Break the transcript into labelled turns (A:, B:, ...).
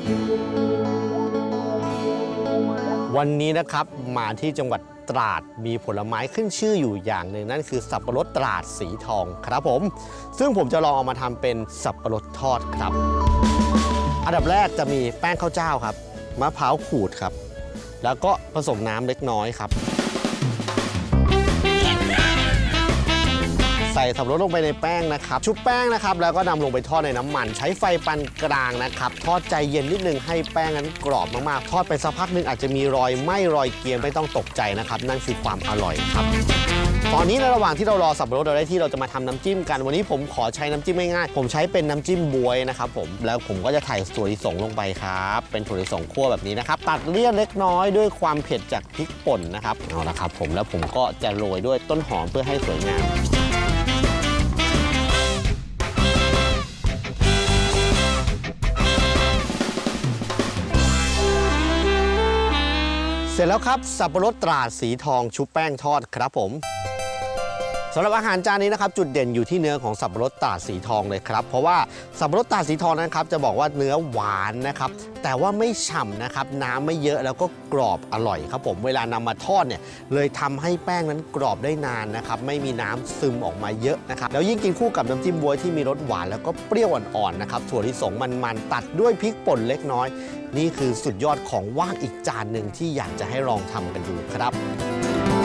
A: วันนี้นะครับมาที่จังหวัดตราดมีผลไม้ขึ้นชื่ออยู่อย่างหนึ่งนั่นคือสับปะรดตราดสีทองครับผมซึ่งผมจะลองเอามาทำเป็นสับปะรดทอดครับอันดับแรกจะมีแป้งข้าวเจ้าครับมะพร้าวขูดครับแล้วก็ผสมน้ำเล็กน้อยครับใส่สับปะรดลงไปในแป้งนะครับชุบแป้งนะครับแล้วก็นำลงไปทอดในน้ำมันใช้ไฟปานกลางนะครับทอดใจเย็นนิดนึงให้แป้งนั้นกรอบมากๆทอดไปสักพักนึงอาจจะมีรอยไหม้รอยเกรียมไม่ต้องตกใจนะครับนั่นคือความอร่อยครับตอนนี้ในระหว่างที่เรารอสับปะรดเราได้ที่เราจะมาทำน้ำจิ้มกันวันนี้ผมขอใช้น้ำจิ้มง่ายๆผมใช้เป็นน้ำจิ้มบ๊วยนะครับผมแล้วผมก็จะใส่ถั่วลิสงลงไปครับเป็นถั่วลิสงคั่วแบบนี้นะครับตัดเลี่ยนเล็กน้อยด้วยความเผ็ดจากพริกป่นนะครับเอาละครับผมแล้วผมก็จะโรยด้วยต้นหอมเพื่อให้สวยงามเสร็จแล้วครับสับปะรดตราดสีทองชุบแป้งทอดครับผมสำหรับอาหารจานนี้นะครับจุดเด่นอยู่ที่เนื้อของสับปะรดตราดสีทองเลยครับเพราะว่าสับปะรดตราดสีทองนะครับจะบอกว่าเนื้อหวานนะครับแต่ว่าไม่ฉ่ำนะครับน้ำไม่เยอะแล้วก็กรอบอร่อยครับผมเวลานำมาทอดเนี่ยเลยทำให้แป้งนั้นกรอบได้นานนะครับไม่มีน้ำซึมออกมาเยอะนะครับแล้วยิ่งกินคู่กับน้ำจิ้มบ๊วยที่มีรสหวานแล้วก็เปรี้ยวอ่อนๆนะครับถั่วลิสงมันๆตัดด้วยพริกป่นเล็กน้อยนี่คือสุดยอดของว่างอีกจานหนึ่งที่อยากจะให้ลองทำกันดูครับ